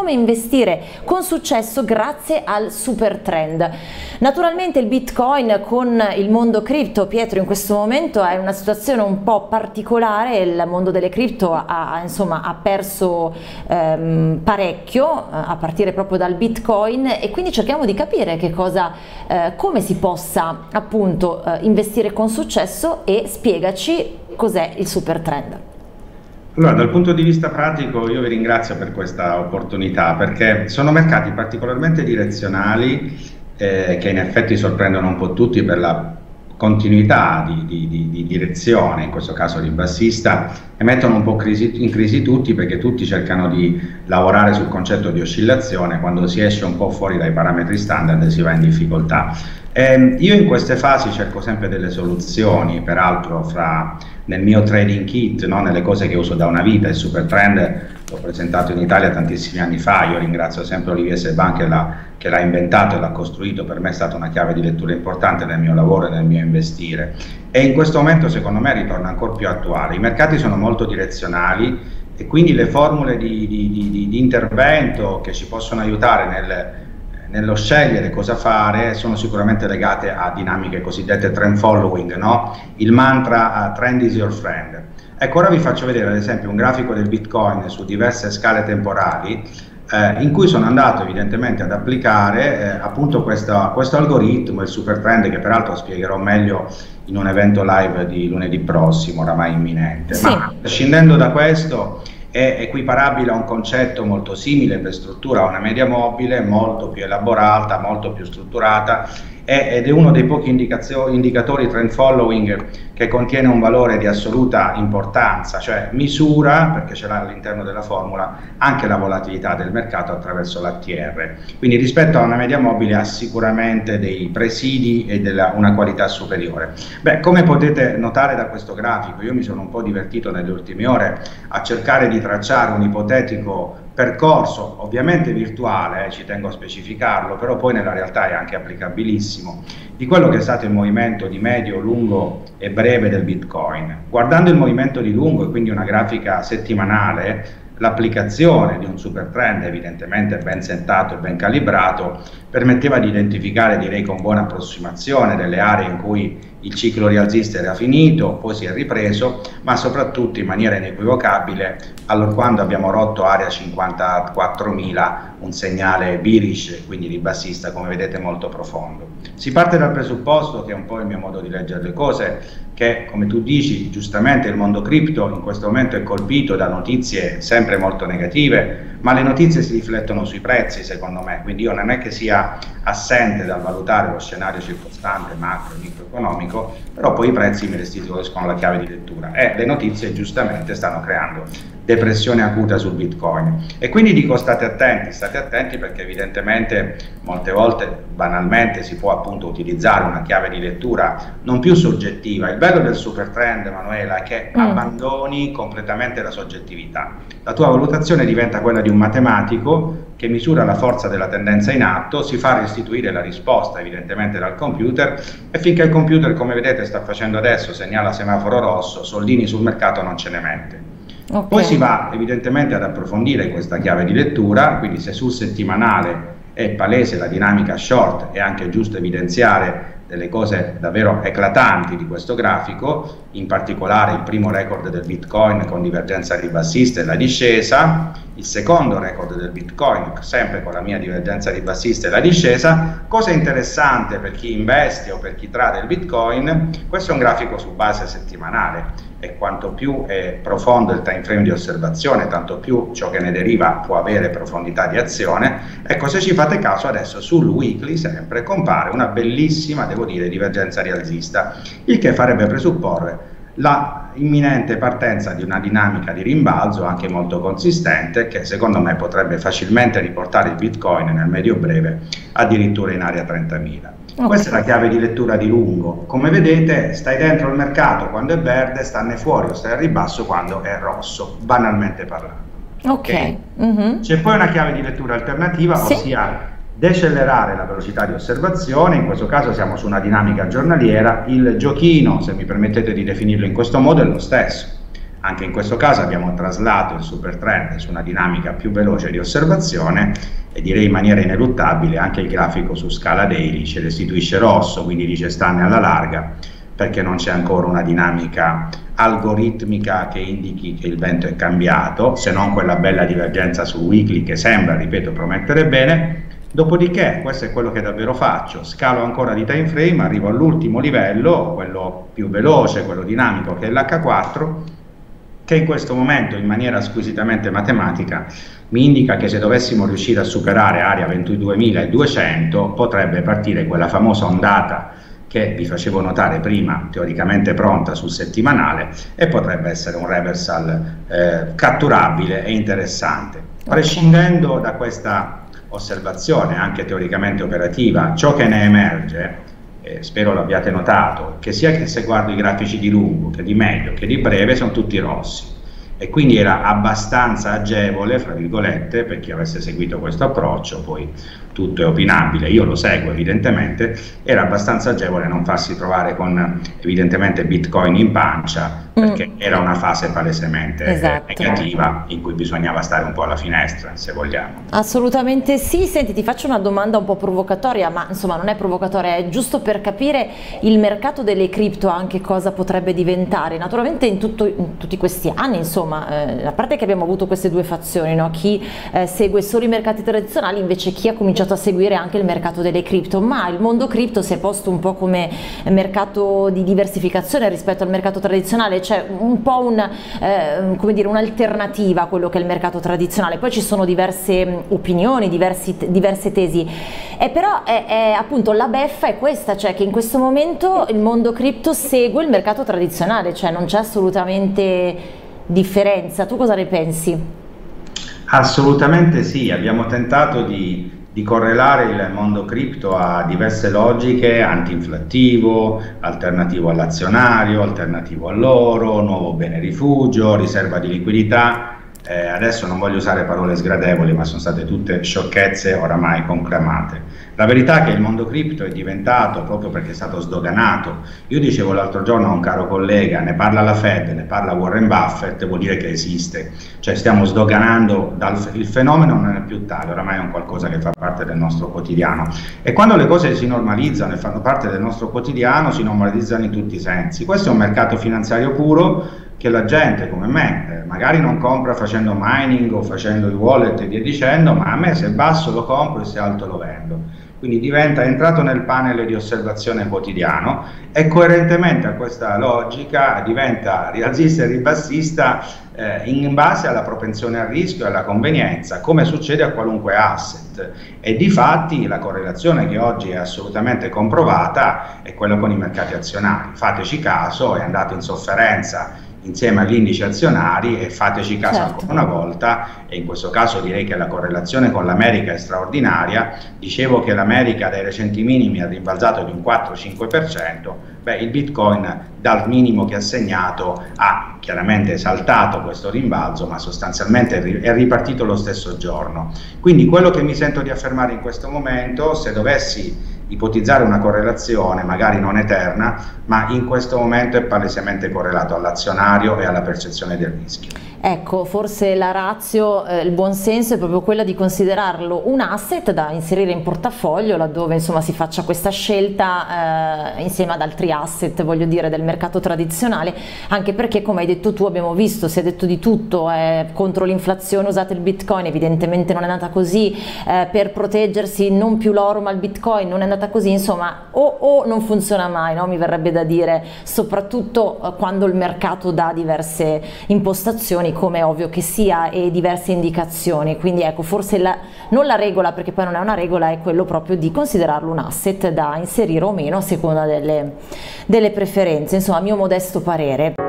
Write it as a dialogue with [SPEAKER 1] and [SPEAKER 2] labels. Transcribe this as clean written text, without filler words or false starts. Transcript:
[SPEAKER 1] come investire con successo grazie al super trend. Naturalmente il Bitcoin con il mondo cripto, Pietro, in questo momento è una situazione un po' particolare, il mondo delle cripto ha perso parecchio a partire proprio dal Bitcoin, e quindi cerchiamo di capire come si possa appunto investire con successo, e spiegaci cos'è il super trend.
[SPEAKER 2] Allora, dal punto di vista pratico io vi ringrazio per questa opportunità, perché sono mercati particolarmente direzionali che in effetti sorprendono un po' tutti per la continuità di direzione, in questo caso ribassista, e mettono un po' in crisi tutti, perché tutti cercano di lavorare sul concetto di oscillazione. Quando si esce un po' fuori dai parametri standard si va in difficoltà. Io in queste fasi cerco sempre delle soluzioni, peraltro nel mio trading kit, no, nelle cose che uso da una vita. Il super trend l'ho presentato in Italia tantissimi anni fa, io ringrazio sempre Olivier Seban che l'ha inventato e l'ha costruito. Per me è stata una chiave di lettura importante nel mio lavoro e nel mio investire, e in questo momento secondo me ritorna ancora più attuale. I mercati sono molto direzionali e quindi le formule di intervento che ci possono aiutare nello scegliere cosa fare sono sicuramente legate a dinamiche cosiddette trend following, no? Il mantra trend is your friend. Ecco, ora vi faccio vedere ad esempio un grafico del Bitcoin su diverse scale temporali in cui sono andato evidentemente ad applicare appunto questo algoritmo, il super trend, che peraltro spiegherò meglio in un evento live di lunedì prossimo, oramai imminente. Sì. Ma scendendo da questo, è equiparabile a un concetto molto simile per struttura a una media mobile, molto più elaborata, molto più strutturata, ed è uno dei pochi indicatori trend following che contiene un valore di assoluta importanza, cioè misura, perché ce l'ha all'interno della formula, anche la volatilità del mercato attraverso l'ATR. Quindi rispetto a una media mobile ha sicuramente dei presidi e una qualità superiore. Beh, come potete notare da questo grafico, io mi sono un po' divertito nelle ultime ore a cercare di tracciare un ipotetico percorso, ovviamente virtuale, ci tengo a specificarlo, però poi nella realtà è anche applicabilissimo, di quello che è stato il movimento di medio, lungo e breve del Bitcoin. Guardando il movimento di lungo, e quindi una grafica settimanale, l'applicazione di un super trend evidentemente ben settato e ben calibrato permetteva di identificare, direi con buona approssimazione, delle aree in cui il ciclo rialzista era finito, poi si è ripreso, ma soprattutto in maniera inequivocabile allorquando abbiamo rotto area 54.000, un segnale bearish, quindi ribassista, come vedete molto profondo. Si parte dal presupposto, che è un po' il mio modo di leggere le cose, che come tu dici giustamente il mondo cripto in questo momento è colpito da notizie sempre molto negative, ma le notizie si riflettono sui prezzi secondo me, quindi io non è che sia assente dal valutare lo scenario circostante macro e microeconomico, però poi i prezzi mi restituiscono la chiave di lettura e le notizie giustamente stanno creando depressione acuta sul Bitcoin. E quindi dico state attenti, perché evidentemente molte volte banalmente si può appunto utilizzare una chiave di lettura non più soggettiva. Il bello del super trend, Manuela, è che abbandoni completamente la soggettività. La tua valutazione diventa quella di un matematico che misura la forza della tendenza in atto, si fa restituire la risposta evidentemente dal computer, e finché il computer, come vedete sta facendo adesso, segnala semaforo rosso, soldini sul mercato non ce ne mette. Okay. Poi si va evidentemente ad approfondire questa chiave di lettura, quindi se sul settimanale è palese la dinamica short, è anche giusto evidenziare delle cose davvero eclatanti di questo grafico, in particolare il primo record del Bitcoin con divergenza ribassista e la discesa, il secondo record del Bitcoin sempre con la mia divergenza ribassista e la discesa. Cosa interessante per chi investe o per chi trade il Bitcoin, questo è un grafico su base settimanale, e quanto più è profondo il time frame di osservazione, tanto più ciò che ne deriva può avere profondità di azione. Ecco, se ci fate caso adesso sul weekly sempre compare una bellissima, devo dire, divergenza rialzista, il che farebbe presupporre la imminente partenza di una dinamica di rimbalzo anche molto consistente, che secondo me potrebbe facilmente riportare il Bitcoin nel medio breve addirittura in area 30.000. Okay. Questa è la chiave di lettura di lungo. Come vedete, stai dentro il mercato quando è verde, stanne fuori o stai al ribasso quando è rosso, banalmente parlando.
[SPEAKER 1] Ok.
[SPEAKER 2] C'è poi una chiave di lettura alternativa, sì, ossia decelerare la velocità di osservazione. In questo caso siamo su una dinamica giornaliera. Il giochino, se mi permettete di definirlo in questo modo, è lo stesso. Anche in questo caso abbiamo traslato il super trend su una dinamica più veloce di osservazione e direi in maniera ineluttabile anche il grafico su scala daily ci restituisce rosso, quindi dice stanne alla larga, perché non c'è ancora una dinamica algoritmica che indichi che il vento è cambiato, se non quella bella divergenza sul weekly che sembra, ripeto, promettere bene. Dopodiché, questo è quello che davvero faccio, scalo ancora di time frame, arrivo all'ultimo livello, quello più veloce, quello dinamico, che è l'H4, che in questo momento in maniera squisitamente matematica mi indica che se dovessimo riuscire a superare area 22.200 potrebbe partire quella famosa ondata che vi facevo notare prima, teoricamente pronta sul settimanale, e potrebbe essere un reversal catturabile e interessante. Prescindendo da questa osservazione anche teoricamente operativa, ciò che ne emerge, spero l'abbiate notato, che sia che se guardo i grafici di lungo, che di medio, che di breve, sono tutti rossi, e quindi era abbastanza agevole, fra virgolette, per chi avesse seguito questo approccio, poi tutto è opinabile, io lo seguo evidentemente, era abbastanza agevole non farsi trovare con evidentemente Bitcoin in pancia, perché era una fase palesemente negativa in cui bisognava stare un po' alla finestra, se vogliamo.
[SPEAKER 1] Assolutamente sì. Senti, ti faccio una domanda un po' provocatoria, ma insomma non è provocatoria, è giusto per capire il mercato delle cripto anche cosa potrebbe diventare. Naturalmente in tutti questi anni, insomma, a parte che abbiamo avuto queste due fazioni, no? Chi segue solo i mercati tradizionali, invece chi ha cominciato a seguire anche il mercato delle cripto, ma il mondo cripto si è posto un po' come mercato di diversificazione rispetto al mercato tradizionale, cioè un po' come dire, un'alternativa a quello che è il mercato tradizionale. Poi ci sono diverse opinioni, diverse tesi, però appunto la beffa è questa, cioè che in questo momento il mondo cripto segue il mercato tradizionale, cioè non c'è assolutamente differenza. Tu cosa ne pensi?
[SPEAKER 2] Assolutamente sì, abbiamo tentato di correlare il mondo cripto a diverse logiche: anti-inflattivo, alternativo all'azionario, alternativo all'oro, nuovo bene rifugio, riserva di liquidità. Adesso non voglio usare parole sgradevoli, ma sono state tutte sciocchezze oramai conclamate. La verità è che il mondo cripto è diventato, proprio perché è stato sdoganato, io dicevo l'altro giorno a un caro collega, ne parla la Fed, ne parla Warren Buffett, vuol dire che esiste, cioè stiamo sdoganando, il fenomeno non è più tale, oramai è un qualcosa che fa parte del nostro quotidiano, e quando le cose si normalizzano e fanno parte del nostro quotidiano si normalizzano in tutti i sensi. Questo è un mercato finanziario puro che la gente come me magari non compra facendo mining o facendo i wallet e via dicendo, ma a me se basso lo compro e se alto lo vendo. Quindi è entrato nel panel di osservazione quotidiano e coerentemente a questa logica diventa rialzista e ribassista in base alla propensione al rischio e alla convenienza, come succede a qualunque asset. E difatti la correlazione che oggi è assolutamente comprovata è quella con i mercati azionari. Fateci caso, è andato in sofferenza insieme agli indici azionari e fateci caso ancora una volta, e in questo caso direi che la correlazione con l'America è straordinaria. Dicevo che l'America dai recenti minimi ha rimbalzato di un 4-5%, il Bitcoin dal minimo che ha segnato ha chiaramente saltato questo rimbalzo, ma sostanzialmente è ripartito lo stesso giorno. Quindi quello che mi sento di affermare in questo momento, se dovessi ipotizzare una correlazione, magari non eterna, ma in questo momento è palesemente correlato all'azionario e alla percezione del rischio.
[SPEAKER 1] Ecco, forse la ratio, il buon senso è proprio quella di considerarlo un asset da inserire in portafoglio, laddove insomma si faccia questa scelta insieme ad altri asset, voglio dire, del mercato tradizionale, anche perché, come hai detto tu, abbiamo visto, si è detto di tutto, contro l'inflazione usate il Bitcoin, evidentemente non è andata così, per proteggersi non più l'oro ma il Bitcoin, non è andata così, insomma, o non funziona mai, no? Mi verrebbe da dire, soprattutto quando il mercato dà diverse impostazioni, come è ovvio che sia, e diverse indicazioni. Quindi ecco, forse non la regola, perché poi non è una regola, è quello proprio di considerarlo un asset da inserire o meno a seconda delle preferenze, insomma, a mio modesto parere.